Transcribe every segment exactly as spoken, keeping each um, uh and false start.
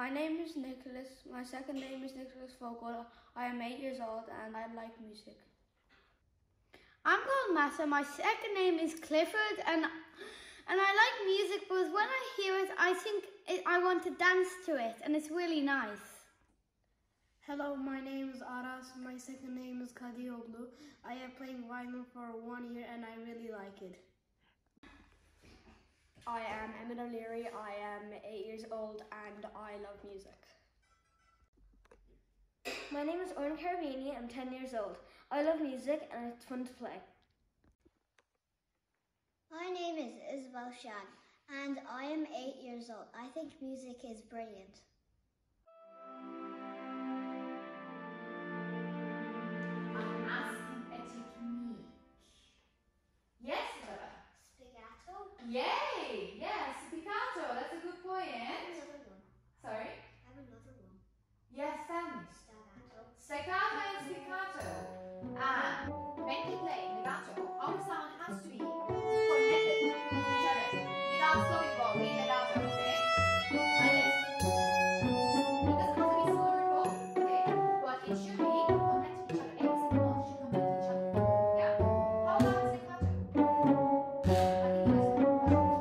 My name is Nicholas. My second name is Nicholas Vogel. I am eight years old and I like music. I'm called Massa. My second name is Clifford and and I like music because when I hear it, I think it, I want to dance to it and it's really nice. Hello, my name is Aras. My second name is Kadioglu. I am playing violin for one year and I really like it. I am Emmett O'Leary. I am eight years old and I love music. My name is Oren Carabini. I'm ten years old. I love music and it's fun to play. My name is Isabel Shan and I am eight years old. I think music is brilliant. I'm asking a technique. Yes, Isabella? Spiccato? Yay! Yes, piccato. That's a good point. Another one. Sorry? I have another one. Yes, tell me. Staccato. Staccato and spiccato. And when you play legato, our sound has to be connected to each other without slowing go really legato, okay? Like this. It doesn't have to be slower go, okay? But it should be connected to each other. Every single note should connect to each other. Yeah? How about staccato? I think it was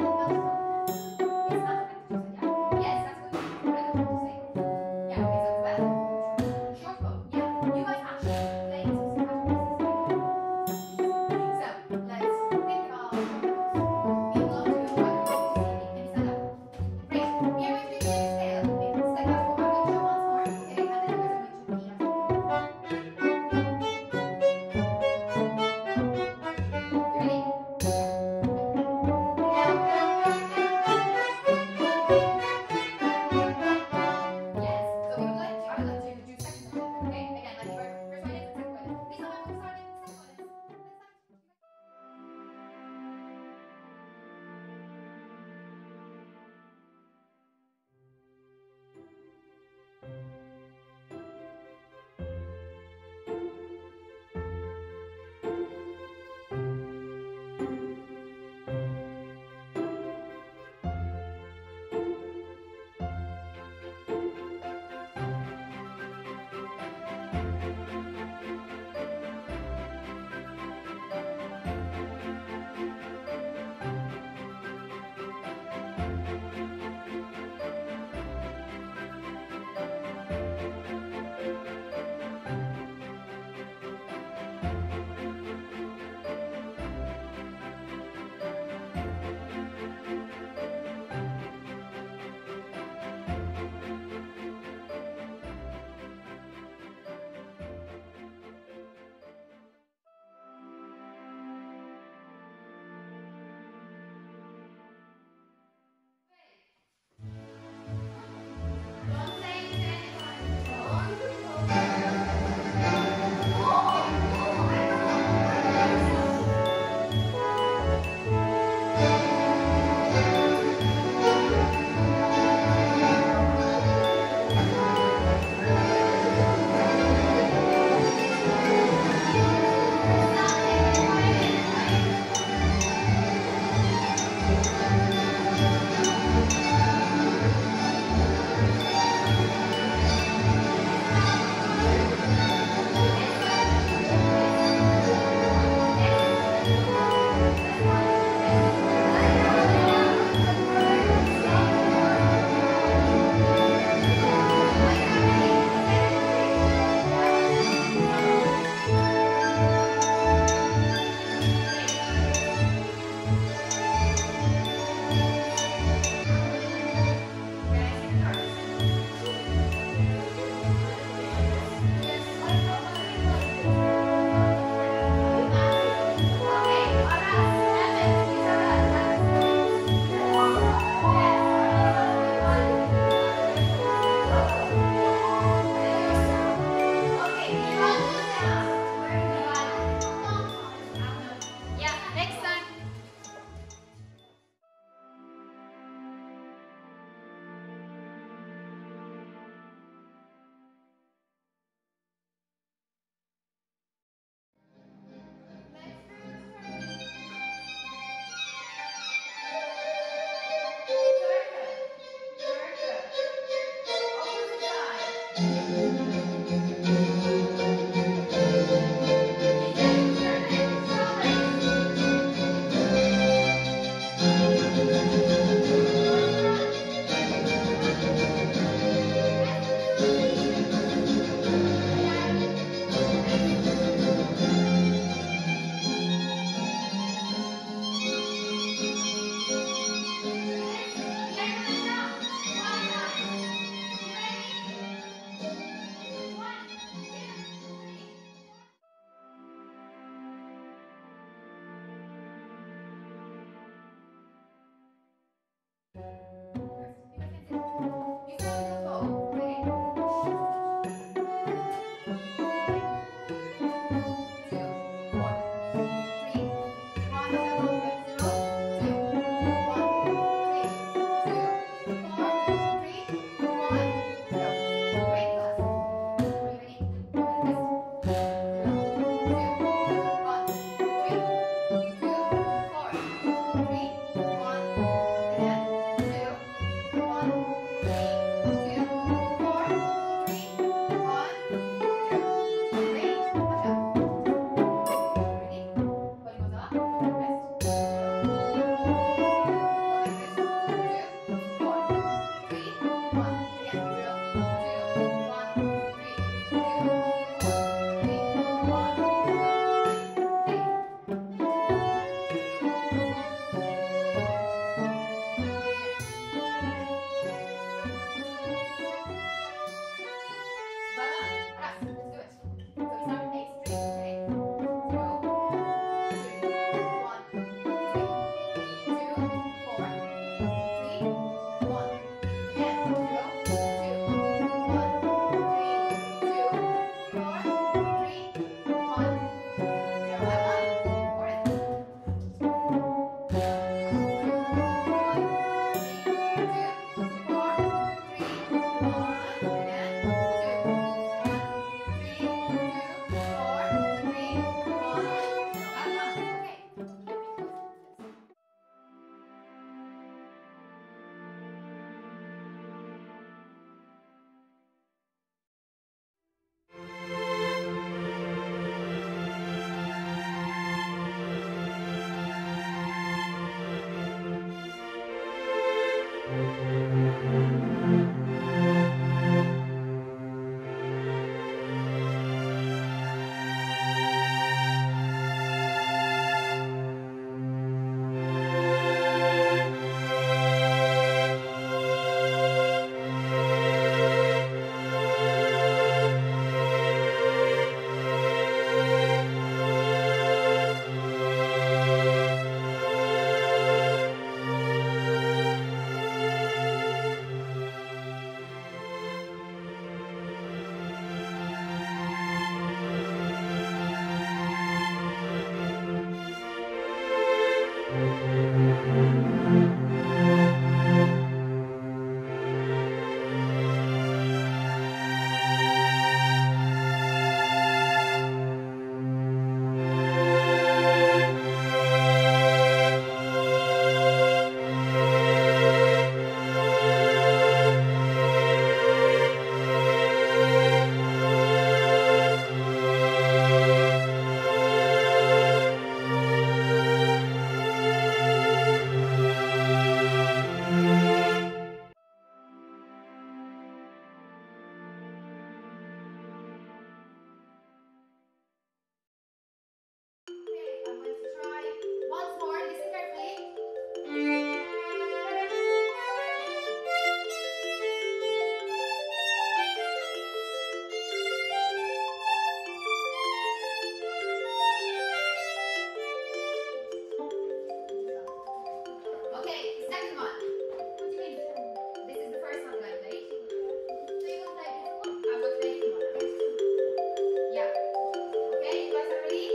Okay, second one. What do you mean? This is the first one that I played. So you're gonna play this one? I'm gonna play this one. Yeah. Okay, you guys are ready?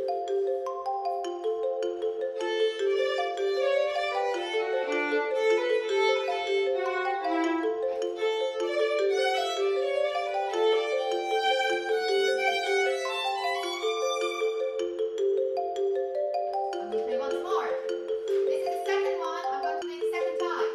I'm gonna play once more. This is the second one. I'm going to play the second time.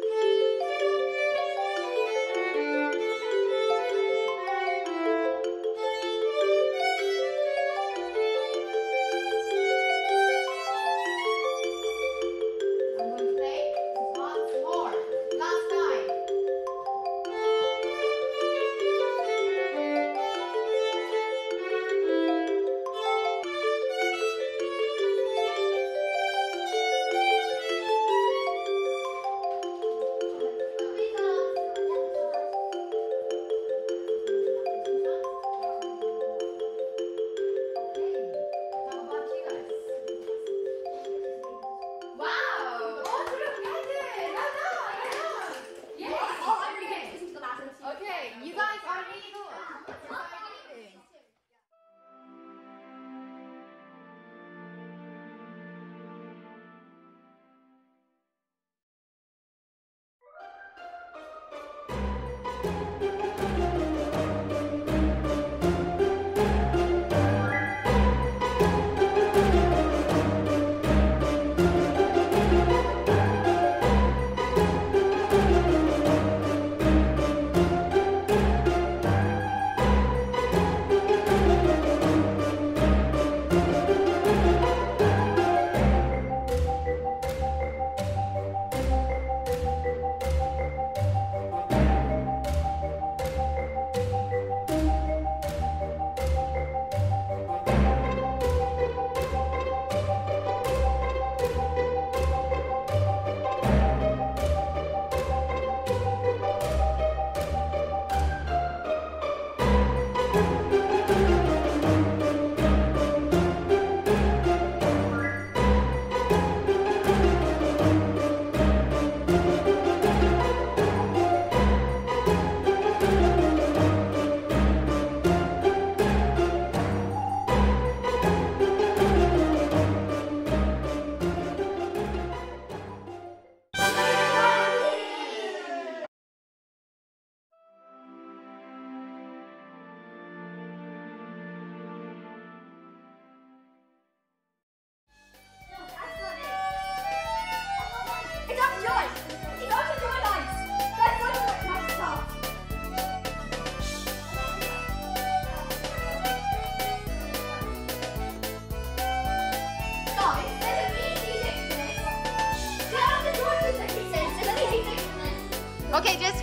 I'm going to play once more. Last time. How about you guys? Wow! All three of you guys did it! Well done! Well done! Yes! All I'm really good. Listen to the last one. Okay, you guys are really good. You are amazing. It's up to Joy. It's up to Joy, guys. Guys, go to the next stop. Guys, there's an easy fix to this. Get out the door for a second. There's an easy fix to this. Okay, just